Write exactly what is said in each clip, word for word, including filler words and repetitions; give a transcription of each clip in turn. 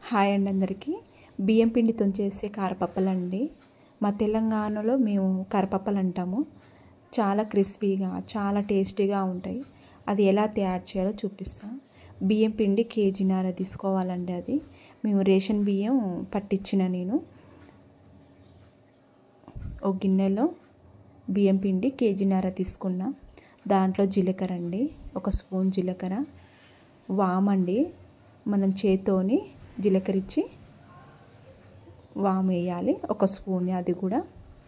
Hi అండి అందరికీ. బియ్యం పిండితో చేసే కారపప్పలండి. మా తెలంగాణలో మేము కారపప్పలు అంటాము. చాలా క్రిస్పీగా చాలా టేస్టీగా ఉంటాయి. అది ఎలా తయారు చేయాలో చూపిస్తా. బియ్యం పిండి కేజీన్నర తీసుకోవాలండి. అది మేము రేషన్ బియ్యం పట్టించిన నేను ఒక గిన్నెలో బియ్యం పిండి కేజీన్నర తీసుకున్నా. దాంట్లో జీలకర్ర అండి, ఒక స్పూన్ జీలకర్ర, వామండి, మనం చేత్తోని జీలకర్ర ఇచ్చి వాము వేయాలి ఒక స్పూన్. అది కూడా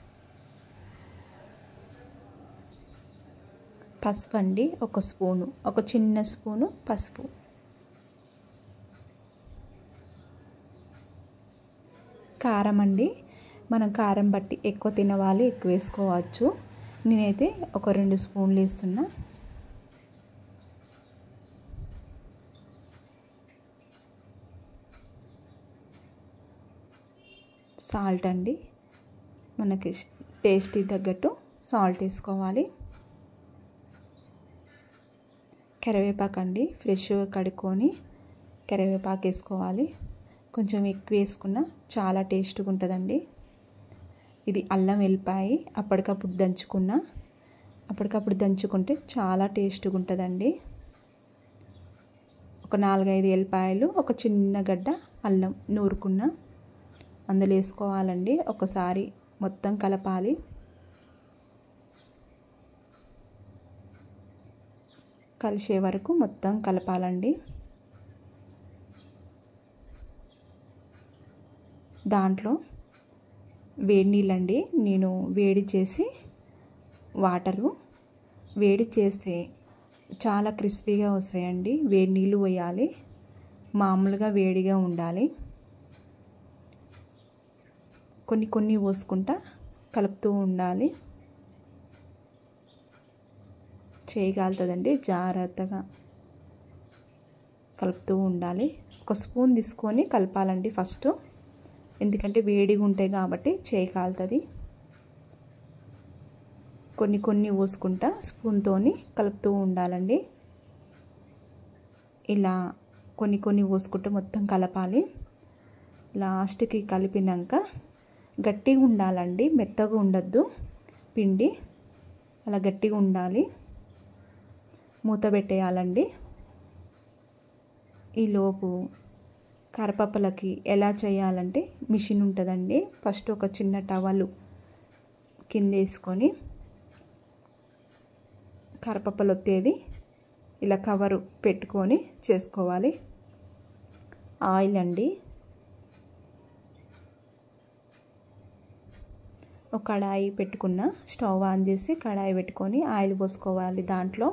పసుపు అండి, ఒక స్పూను, ఒక చిన్న స్పూను పసుపు. కారం అండి, మనం కారం బట్టి ఎక్కువ తినవాలి ఎక్కువ వేసుకోవచ్చు. నేనైతే ఒక రెండు స్పూన్లు వేస్తున్నా. సాల్ట్ అండి, మనకి టేస్టీ తగ్గట్టు సాల్ట్ వేసుకోవాలి. కరివేపాకు అండి, ఫ్రెష్గా కడుక్కొని కరివేపాకు వేసుకోవాలి. కొంచెం ఎక్కువ వేసుకున్నా చాలా టేస్ట్గా ఉంటుందండి. ఇది అల్లం వెల్లిపాయ అప్పటికప్పుడు దంచుకున్న అప్పటికప్పుడు దంచుకుంటే చాలా టేస్ట్గా ఉంటుందండి. ఒక నాలుగైదు ఎల్లిపాయలు, ఒక చిన్న గడ్డ అల్లం నూరుకున్న అందులో వేసుకోవాలండి. ఒకసారి మొత్తం కలపాలి. కలిసే వరకు మొత్తం కలపాలండి. దాంట్లో వేడి నీళ్ళండి, నేను వేడి చేసి వాటరు వేడి చేస్తే చాలా క్రిస్పీగా వస్తాయండి. వేడి నీళ్ళు పోయాలి, మామూలుగా వేడిగా ఉండాలి. కొన్ని కొన్ని పోసుకుంటా కలుపుతూ ఉండాలి. చేయగలుగుతుందండి, జాగ్రత్తగా కలుపుతూ ఉండాలి. ఒక స్పూన్ తీసుకొని కలపాలండి ఫస్ట్, ఎందుకంటే వేడిగా ఉంటాయి కాబట్టి చేయగలుగుతుంది. కొన్ని కొన్ని పోసుకుంటా స్పూన్తోని కలుపుతూ ఉండాలండి. ఇలా కొన్ని కొన్ని పోసుకుంటూ మొత్తం కలపాలి. లాస్ట్కి కలిపినాక గట్టిగా ఉండాలండి, మెత్తగా ఉండద్దు పిండి, అలా గట్టిగా ఉండాలి. మూత పెట్టేయాలండి. ఈలోపు కారపప్పలకి ఎలా చేయాలంటే మిషన్ ఉంటుందండి. ఫస్ట్ ఒక చిన్న టవలు కింద వేసుకొని కారపప్పలు ఒత్తేది ఇలా కవరు పెట్టుకొని చేసుకోవాలి. ఆయిల్ అండి, ఒక కడాయి పెట్టుకున్న, స్టవ్ ఆన్ చేసి కడాయి పెట్టుకొని ఆయిల్ పోసుకోవాలి. దాంట్లో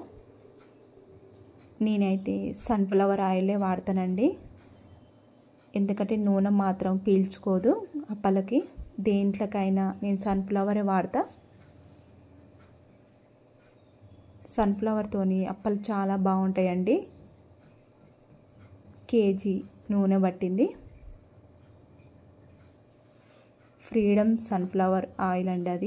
నేనైతే సన్ఫ్లవర్ ఆయిలే వాడతానండి, ఎందుకంటే నూనె మాత్రం పీల్చుకోదు అప్పలకి. దేంట్లోకైనా నేను సన్ఫ్లవరే వాడతా. సన్ఫ్లవర్తోని అప్పలు చాలా బాగుంటాయండి. కేజీ నూనె పట్టింది. ఫ్రీడమ్ సన్ఫ్లవర్ ఆయిల్ అండి అది.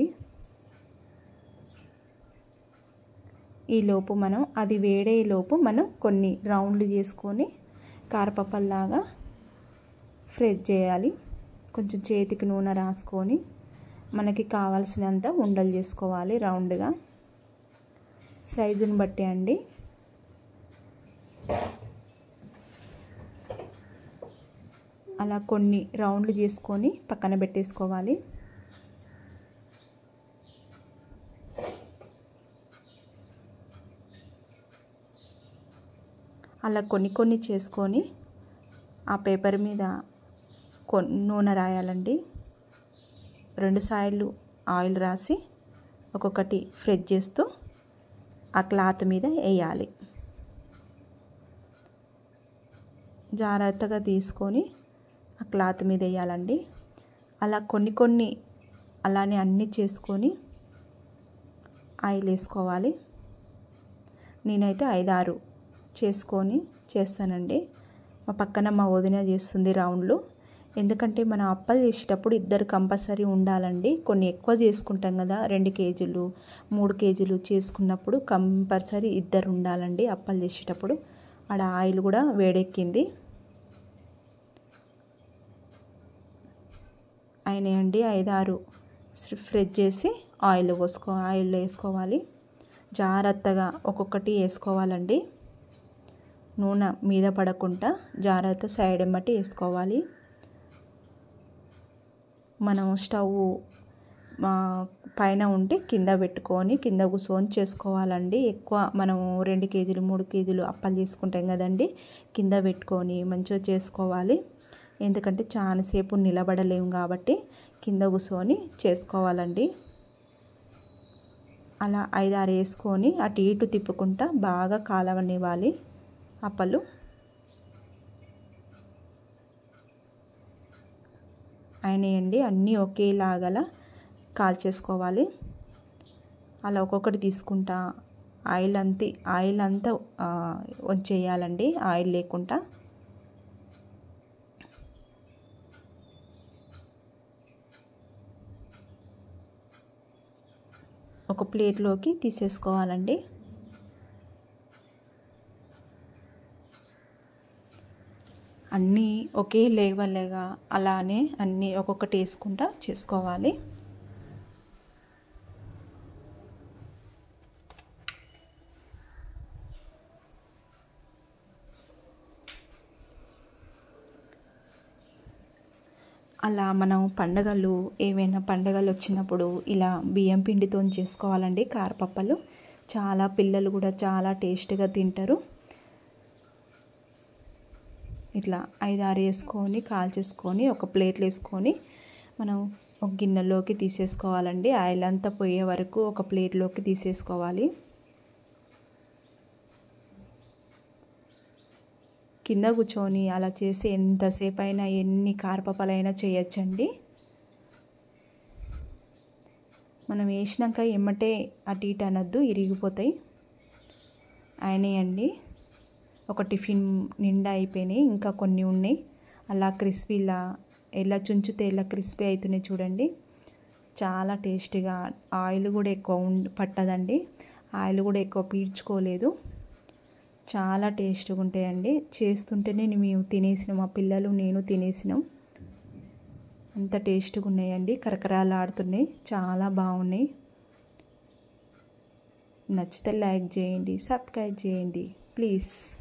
ఈలోపు మనం అది వేడేలోపు మనం కొన్ని రౌండ్లు చేసుకొని కారపప్పల్లాగా ఫ్రై చేయాలి. కొంచెం చేతికి నూనె రాసుకొని మనకి కావాల్సినంత ఉండలు చేసుకోవాలి రౌండ్గా, సైజుని బట్టి అండి. అలా కొన్ని రౌండ్లు చేసుకొని పక్కన పెట్టేసుకోవాలి. అలా కొన్ని కొన్ని చేసుకొని ఆ పేపర్ మీద నూనె రాయాలండి. రెండు సార్లు ఆయిల్ రాసి ఒక్కొక్కటి ఫ్రై చేస్తూ ఆ క్లాత్ మీద వేయాలి. జాగ్రత్తగా తీసుకొని ఆ క్లాత్ మీద వేయాలండి. అలా కొన్ని కొన్ని అలానే అన్నీ చేసుకొని ఆయిల్ వేసుకోవాలి. నేనైతే ఐదారు చేసుకొని చేస్తానండి. మా పక్కన మా వదిన చేస్తుంది రౌండ్లు, ఎందుకంటే మనం అప్పలు చేసేటప్పుడు ఇద్దరు కంపల్సరీ ఉండాలండి. కొన్ని ఎక్కువ చేసుకుంటాం కదా, రెండు కేజీలు మూడు కేజీలు చేసుకున్నప్పుడు కంపల్సరీ ఇద్దరు ఉండాలండి అప్పలు చేసేటప్పుడు. ఆడ ఆయిల్ కూడా వేడెక్కింది. అయినాయండి. ఐదారు ఫ్రెష్ చేసి ఆయిల్ పోసుకో ఆయిల్లో వేసుకోవాలి. జాగ్రత్తగా ఒక్కొక్కటి వేసుకోవాలండి. నూనె మీద పడకుండా జాగ్రత్త సైడ్ ఎమ్మటి వేసుకోవాలి. మనం స్టవ్ పైన ఉంటే కింద పెట్టుకొని కింద కూర్చొని చేసుకోవాలండి. ఎక్కువ మనము రెండు కేజీలు మూడు కేజీలు అప్పలు తీసుకుంటాం కదండి, కింద పెట్టుకొని మంచిగా చేసుకోవాలి. ఎందుకంటే చాలాసేపు నిలబడలేము కాబట్టి కింద కూర్చొని చేసుకోవాలండి. అలా ఐదారు వేసుకొని అటు ఇటు తిప్పుకుంటా బాగా కాలవనివ్వాలి అప్పలు. అయినాయండి. అన్నీ ఒకేలాగా కాల్చేసుకోవాలి. అలా ఒక్కొక్కటి తీసుకుంటా ఆయిల్ అంతా ఆయిల్ అంతా వచ్చేయాలండి, ఆయిల్ లేకుండా. ఒక ప్లేట్లోకి తీసేసుకోవాలండి. అన్నీ ఒకే లేవలేగా అలానే అన్నీ ఒక్కొక్కటి వేసుకుంటా చేసుకోవాలి. అలా మనం పండగలు ఏవైనా పండగలు వచ్చినప్పుడు ఇలా బియ్యం పిండితో చేసుకోవాలండి కారపప్పలు. చాలా పిల్లలు కూడా చాలా టేస్ట్గా తింటారు. ఇట్లా ఐదారు వేసుకొని కాల్చేసుకొని ఒక ప్లేట్లో వేసుకొని మనం ఒక గిన్నెలోకి తీసేసుకోవాలండి. ఆయిల్ అంతా పోయే వరకు ఒక ప్లేట్లోకి తీసేసుకోవాలి. కింద కూర్చొని అలా చేసి ఎంతసేపు అయినా ఎన్ని కారపప్పలైనా చేయొచ్చండి. మనం వేసినాక ఎమ్మటే అటు ఇటు అనద్దు, ఇరిగిపోతాయి. అయినాయండి. ఒక టిఫిన్ నిండా అయిపోయినాయి, ఇంకా కొన్ని ఉన్నాయి. అలా క్రిస్పీలా ఎలా చుంచితే ఎలా క్రిస్పీ అవుతున్నాయి చూడండి. చాలా టేస్టీగా, ఆయిల్ కూడా ఎక్కువ పట్టదండి, ఆయిల్ కూడా ఎక్కువ పీల్చుకోలేదు. చాలా టేస్ట్గా ఉంటాయండి. చేస్తుంటేనే మేము తినేసినాం, మా పిల్లలు నేను తినేసినాం. అంత టేస్ట్గా ఉన్నాయండి, కరకరాలాడుతున్నాయి, చాలా బాగున్నాయి. నచ్చితే లైక్ చేయండి, సబ్స్క్రైబ్ చేయండి ప్లీజ్.